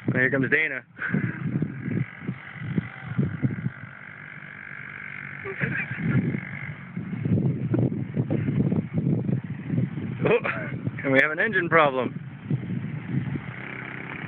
And here comes Dana. Oh, and we have an engine problem.